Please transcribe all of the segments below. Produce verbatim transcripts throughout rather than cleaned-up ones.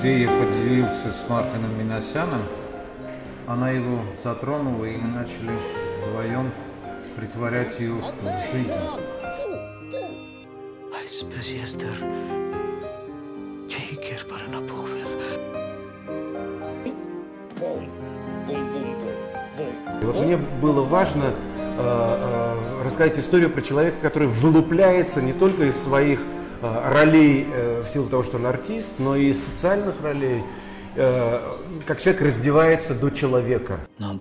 идеей я поделился с Мартином Минасяном. Она его затронула, и мы начали вдвоем притворять ее в жизнь. Вот мне было важно э, э, рассказать историю про человека, который вылупляется не только из своих э, ролей э, в силу того, что он артист, но и из социальных ролей, э, как человек раздевается до человека.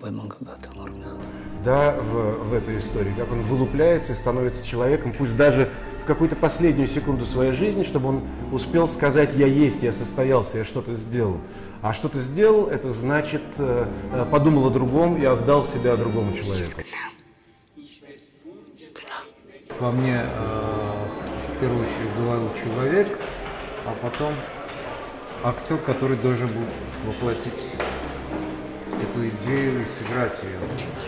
Да, в, в эту историю, как он вылупляется и становится человеком, пусть даже в какую-то последнюю секунду своей жизни, чтобы он успел сказать: я есть, я состоялся, я что-то сделал. А что ты сделал, это значит, э, подумал о другом и отдал себя другому человеку. Во мне, э, в первую очередь, говорил человек, а потом актер, который должен был воплотить эту идею и сыграть ее.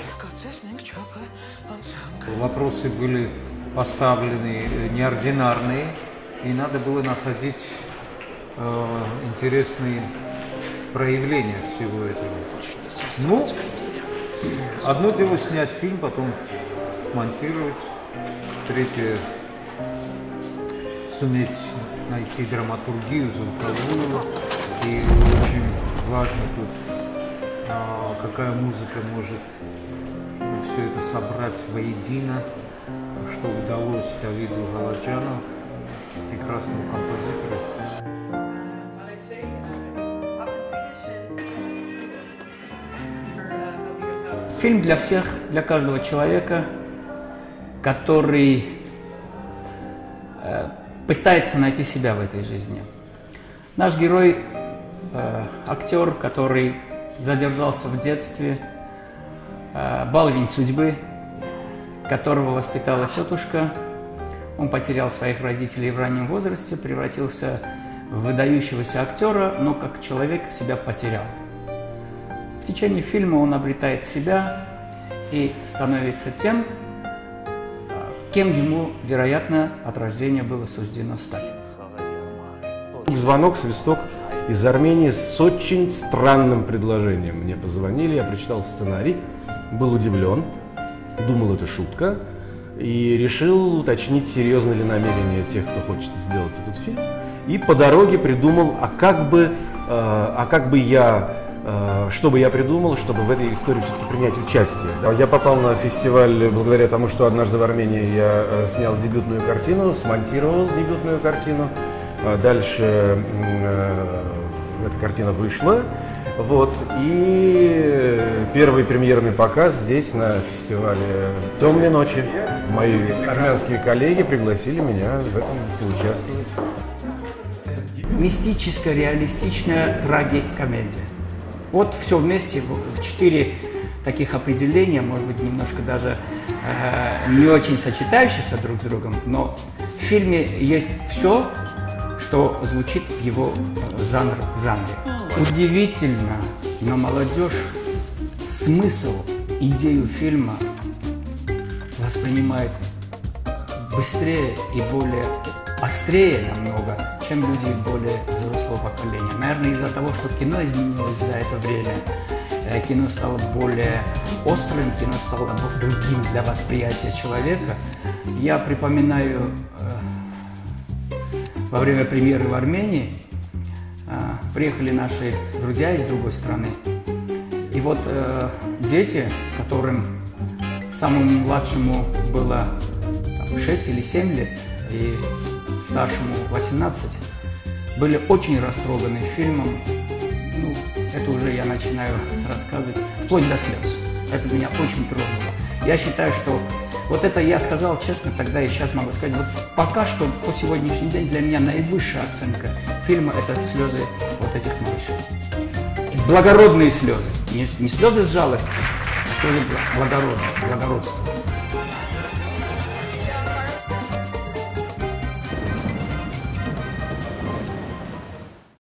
Вопросы были поставлены неординарные, и надо было находить э, интересные проявления всего этого. Ну, одно дело снять фильм, потом смонтировать, третье суметь найти драматургию звуковую, и очень важно тут, а, какая музыка может все это собрать воедино, что удалось Давиду Галаджану, прекрасному композитору. Фильм для всех, для каждого человека, который э, пытается найти себя в этой жизни. Наш герой э, актер, который задержался в детстве, э, баловень судьбы, которого воспитала тетушка. Он потерял своих родителей в раннем возрасте, превратился в выдающегося актера, но как человек себя потерял. В течение фильма он обретает себя и становится тем, кем ему, вероятно, от рождения было суждено стать. Звонок, свисток из Армении с очень странным предложением. Мне позвонили, я прочитал сценарий, был удивлен, думал, это шутка, и решил уточнить, серьезно ли намерение тех, кто хочет сделать этот фильм. И по дороге придумал, а как бы, а как бы я... Что бы я придумал, чтобы в этой истории все-таки принять участие. Я попал на фестиваль благодаря тому, что однажды в Армении я снял дебютную картину, смонтировал дебютную картину. Дальше эта картина вышла. Вот. И первый премьерный показ здесь, на фестивале «Темные ночи». Мои армянские коллеги пригласили меня в этом поучаствовать. Мистическая, реалистичная трагикомедия. Вот все вместе, в четыре таких определения, может быть, немножко даже э, не очень сочетающиеся друг с другом, но в фильме есть все, что звучит в его жанр, в жанре. Удивительно, но молодежь смысл, идею фильма воспринимает быстрее и более острее намного, чем люди более взрослого поколения. Наверное, из-за того, что кино изменилось за это время, кино стало более острым, кино стало другим для восприятия человека. Я припоминаю, во время премьеры в Армении приехали наши друзья из другой страны. И вот дети, которым самому младшему было шесть или семь лет, и старшему восемнадцать, были очень растроганы фильмом. Ну, это уже я начинаю рассказывать, вплоть до слез. Это меня очень тронуло. Я считаю, что вот это я сказал честно тогда, и сейчас могу сказать, вот пока что по сегодняшний день для меня наивысшая оценка фильма – это слезы вот этих малышей. Благородные слезы, не, не слезы с жалости, а слезы благородные, благородства.